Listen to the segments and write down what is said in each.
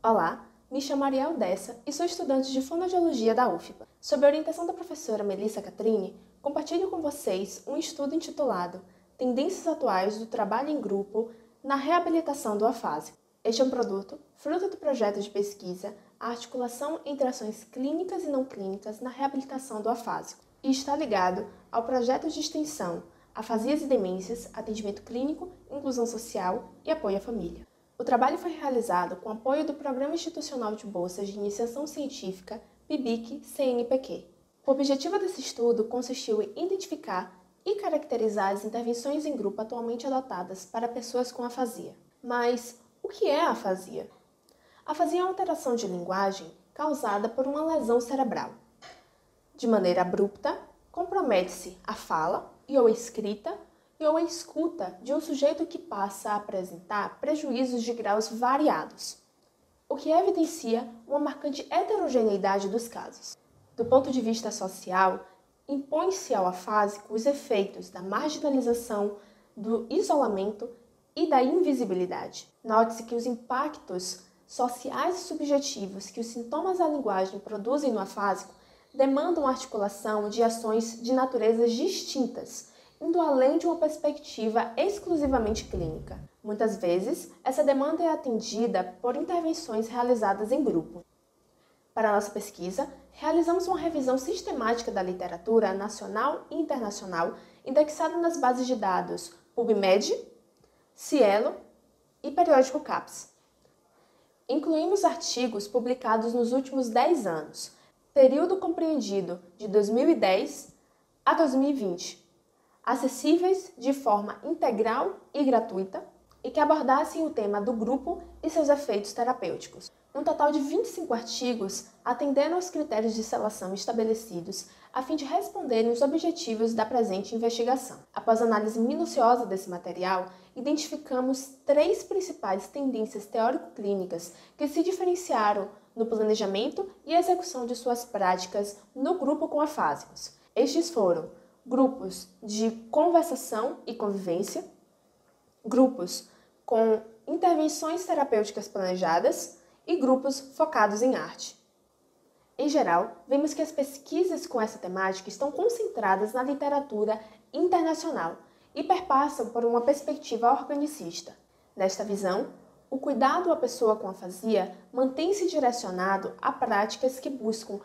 Olá, me chamo Ariel Dessa e sou estudante de Fonoaudiologia da UFBA. Sob a orientação da professora Melissa Catrini, compartilho com vocês um estudo intitulado Tendências atuais do trabalho em grupo na reabilitação do afásico. Este é um produto, fruto do projeto de pesquisa A Articulação entre Ações Clínicas e Não Clínicas na Reabilitação do Afásico e está ligado ao projeto de extensão Afasias e Demências, Atendimento Clínico, Inclusão Social e Apoio à Família. O trabalho foi realizado com apoio do Programa Institucional de Bolsas de Iniciação Científica PIBIC-CNPq. O objetivo desse estudo consistiu em identificar e caracterizar as intervenções em grupo atualmente adotadas para pessoas com afasia. Mas o que é a afasia? A afasia é uma alteração de linguagem causada por uma lesão cerebral. De maneira abrupta, compromete-se a fala ou a escrita ou a escuta de um sujeito que passa a apresentar prejuízos de graus variados, o que evidencia uma marcante heterogeneidade dos casos. Do ponto de vista social, impõe-se ao afásico os efeitos da marginalização, do isolamento e da invisibilidade. Note-se que os impactos sociais e subjetivos que os sintomas da linguagem produzem no afásico demandam articulação de ações de naturezas distintas, indo além de uma perspectiva exclusivamente clínica. Muitas vezes, essa demanda é atendida por intervenções realizadas em grupo. Para a nossa pesquisa, realizamos uma revisão sistemática da literatura nacional e internacional indexada nas bases de dados PubMed, Cielo e periódico CAPES. Incluímos artigos publicados nos últimos 10 anos, período compreendido de 2010 a 2020, acessíveis de forma integral e gratuita e que abordassem o tema do grupo e seus efeitos terapêuticos. Um total de 25 artigos atendendo aos critérios de seleção estabelecidos a fim de responderem os objetivos da presente investigação. Após análise minuciosa desse material, identificamos 3 principais tendências teórico-clínicas que se diferenciaram no planejamento e execução de suas práticas no grupo com afásicos. Estes foram grupos de conversação e convivência, grupos com intervenções terapêuticas planejadas e grupos focados em arte. Em geral, vemos que as pesquisas com essa temática estão concentradas na literatura internacional e perpassam por uma perspectiva organicista. Nesta visão, o cuidado à pessoa com afasia mantém-se direcionado a práticas que buscam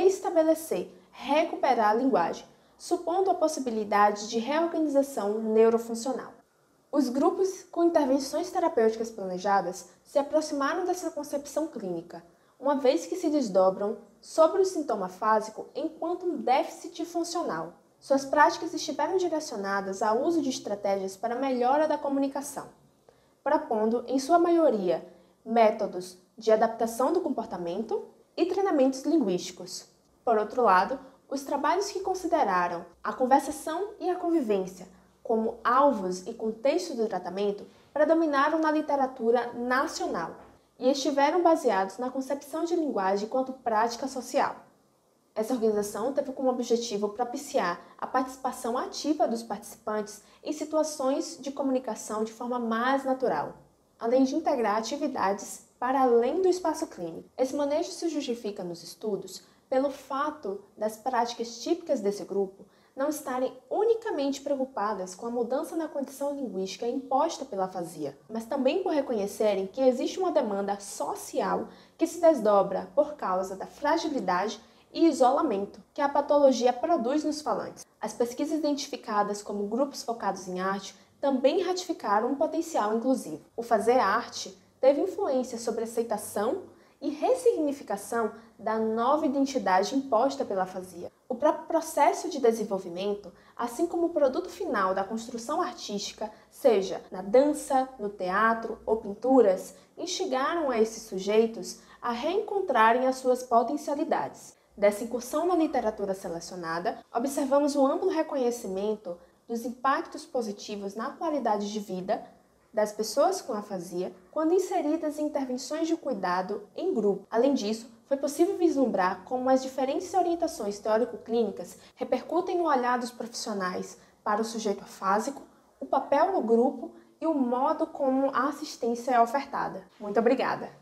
recuperar a linguagem, supondo a possibilidade de reorganização neurofuncional. Os grupos com intervenções terapêuticas planejadas se aproximaram dessa concepção clínica, uma vez que se desdobram sobre o sintoma afásico enquanto um déficit funcional. Suas práticas estiveram direcionadas ao uso de estratégias para a melhora da comunicação, propondo, em sua maioria, métodos de adaptação do comportamento e treinamentos linguísticos. Por outro lado, os trabalhos que consideraram a conversação e a convivência como alvos e contexto do tratamento predominaram na literatura nacional e estiveram baseados na concepção de linguagem quanto prática social. Essa organização teve como objetivo propiciar a participação ativa dos participantes em situações de comunicação de forma mais natural, além de integrar atividades para além do espaço clínico. Esse manejo se justifica nos estudos pelo fato das práticas típicas desse grupo não estarem unicamente preocupadas com a mudança na condição linguística imposta pela afasia, mas também por reconhecerem que existe uma demanda social que se desdobra por causa da fragilidade e isolamento que a patologia produz nos falantes. As pesquisas identificadas como grupos focados em arte também ratificaram um potencial inclusivo. O fazer arte teve influência sobre a aceitação e ressignificação da nova identidade imposta pela afasia. O próprio processo de desenvolvimento, assim como o produto final da construção artística, seja na dança, no teatro ou pinturas, instigaram a esses sujeitos a reencontrarem as suas potencialidades. Dessa incursão na literatura selecionada, observamos o amplo reconhecimento dos impactos positivos na qualidade de vida das pessoas com afasia quando inseridas em intervenções de cuidado em grupo. Além disso, foi possível vislumbrar como as diferentes orientações teórico-clínicas repercutem no olhar dos profissionais para o sujeito afásico, o papel no grupo e o modo como a assistência é ofertada. Muito obrigada!